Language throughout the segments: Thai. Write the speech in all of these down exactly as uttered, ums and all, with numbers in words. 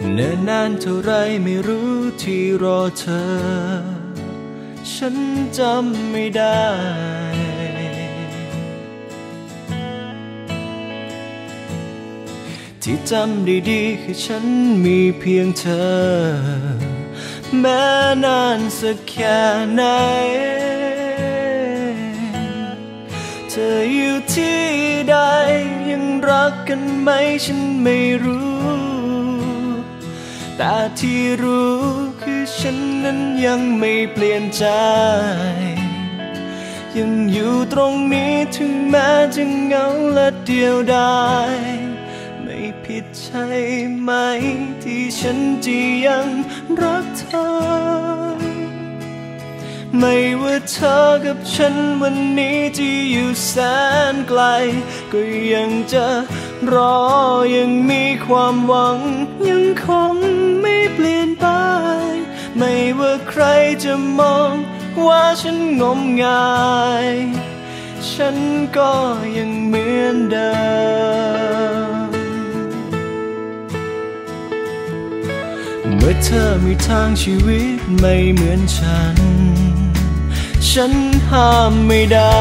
เนิ่นนานเท่าไรไม่รู้ที่รอเธอฉันจำไม่ได้ที่จำได้ดีคือฉันมีเพียงเธอแม้นานสักแค่ไหนเธออยู่ที่ใดยังรักกันไหมฉันไม่รู้แต่ที่รู้คือฉันนั้นยังไม่เปลี่ยนใจยังอยู่ตรงนี้ถึงแม้จะเหงาและเดียวดายไม่ผิดใช่ไหมที่ฉันจะยังรักเธอไม่ว่าเธอกับฉันวันนี้จะอยู่แสนไกลก็ยังจะรอยังมีความหวังยังคงไม่เปลี่ยนไปไม่ว่าใครจะมองว่าฉันงมงายฉันก็ยังเหมือนเดิมเมื่อเธอมีทางชีวิตไม่เหมือนฉันฉันห้ามไม่ได้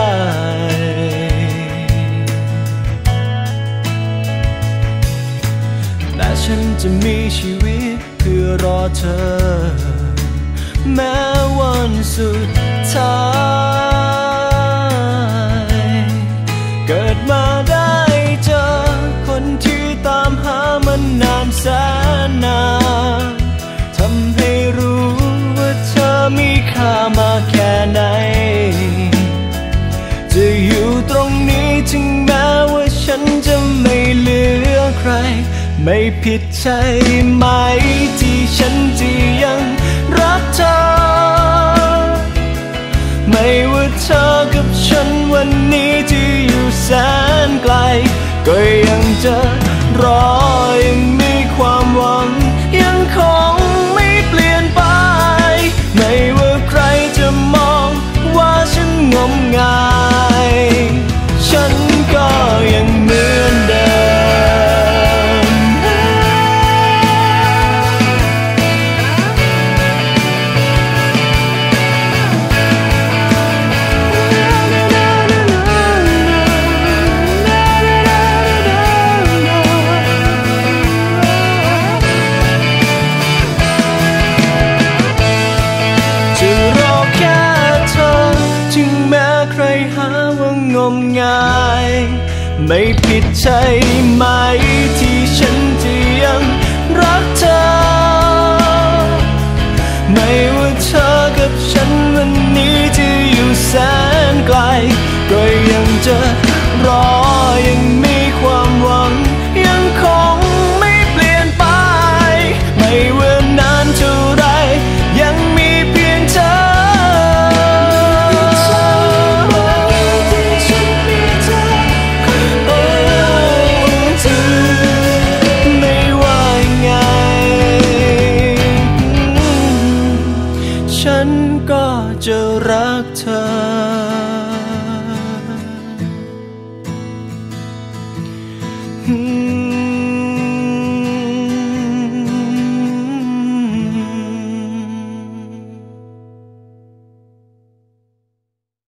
แต่ฉันจะมีชีวิตเพื่อรอเธอแม้วันสุดท้ายเกิดมาได้เจอคนที่ตามหามันนานแสนนานทำให้รู้ว่าเธอมีค่ามากแค่ไหนจะอยู่ตรงนี้ถึงแม้ว่าฉันจะไม่เหลือใครไม่ผิดใช่ไหมที่ฉันจะยังรักเธอไม่ว่าเธอกับฉันวันนี้ที่อยู่แสนไกลก็ยังจะรอยังมีความหวังยังคงไม่เปลี่ยนไปไม่ว่าใครจะมองว่าฉันงมงายฉันก็ยังเหมือนเดิมจะรอแค่เธอถึงแม้ใครหาว่างมงายไม่ผิดใช่ไหมที่ฉันจะยังรักเธอไม่ว่าเธอกับฉันวันนี้จะอยู่แสนไกลก็ยังจะ